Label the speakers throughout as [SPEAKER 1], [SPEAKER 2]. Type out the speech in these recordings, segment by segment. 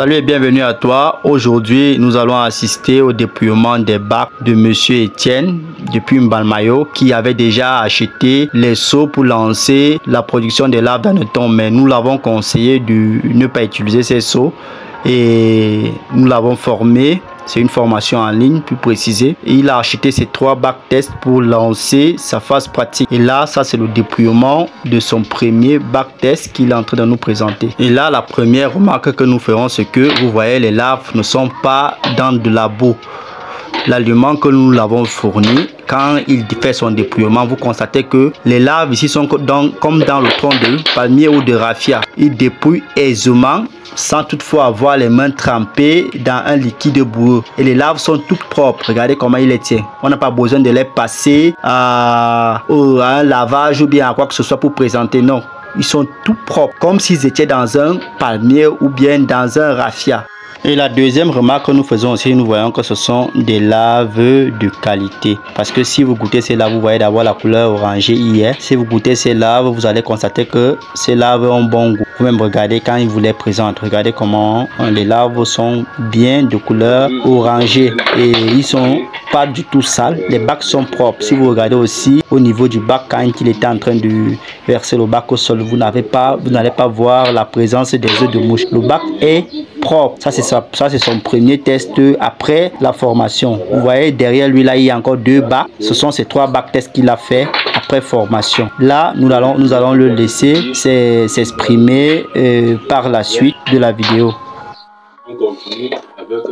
[SPEAKER 1] Salut et bienvenue à toi. Aujourd'hui, nous allons assister au déploiement des bacs de Monsieur Etienne depuis Mbalmayo qui avait déjà acheté les seaux pour lancer la production des larves d'hanneton. Mais nous l'avons conseillé de ne pas utiliser ces seaux et nous l'avons formé. C'est une formation en ligne, plus précisée. Et il a acheté ces 3 bacs tests pour lancer sa phase pratique. Et là, ça c'est le déploiement de son premier bac test qu'il est en train de nous présenter. Et là, la première remarque que nous ferons, c'est que vous voyez, les larves ne sont pas dans de la boue. L'aliment que nous l'avons fourni, quand il fait son déploiement, vous constatez que les larves ici sont comme dans le tronc de palmier ou de raffia. Il dépouille aisément sans toutefois avoir les mains trempées dans un liquide boueux. Et les larves sont toutes propres. Regardez comment il les tient. On n'a pas besoin de les passer à un lavage ou bien à quoi que ce soit pour présenter. Non, ils sont tout propres, comme s'ils étaient dans un palmier ou bien dans un raffia. Et la deuxième remarque que nous faisons aussi, nous voyons que ce sont des larves de qualité. Parce que si vous goûtez ces larves, vous voyez d'abord la couleur orangée hier. Si vous goûtez ces larves, vous allez constater que ces larves ont bon goût. Vous même regardez quand ils vous les présentent. Regardez comment les larves sont bien de couleur orangée. Et ils sont pas du tout sales. Les bacs sont propres. Si vous regardez aussi au niveau du bac, quand il était en train de verser le bac au sol, vous n'allez pas voir la présence des œufs de mouche. Le bac est propre. Ça c'est son premier test après la formation. Vous voyez derrière lui là il y a encore 2 bacs. Ce sont ces 3 bacs tests qu'il a fait après formation. Là nous allons le laisser s'exprimer par la suite de la vidéo.
[SPEAKER 2] On continue avec les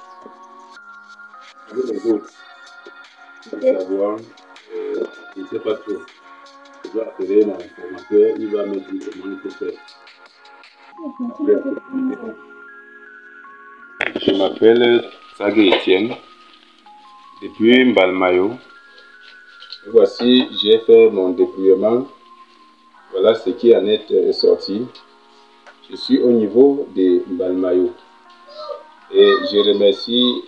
[SPEAKER 2] autres. Savoir, je ne sais pas trop. Je dois appeler mon formateur, il va me dire comment il faut faire. Je m'appelle Sagé Etienne, depuis Mbalmayo. Voici, j'ai fait mon déploiement. Voilà ce qui en est sorti. Je suis au niveau de Mbalmayo. Et je remercie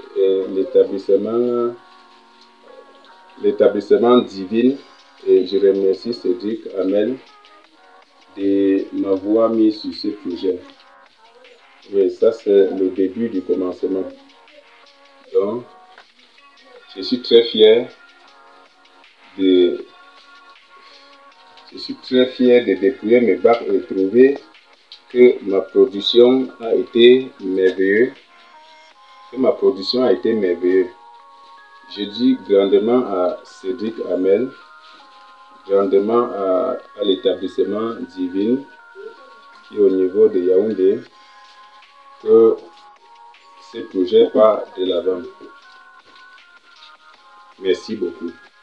[SPEAKER 2] l'établissement Divine et je remercie Cédric Amel de m'avoir mis sur ce projet. Oui, ça c'est le début du commencement. Donc, je suis très fier de déployer mes bacs et trouver que ma production a été merveilleuse. Je dis grandement à Cédric Amel, grandement à l'établissement Divine qui est au niveau de Yaoundé, que ce projet part de l'avant. Merci beaucoup.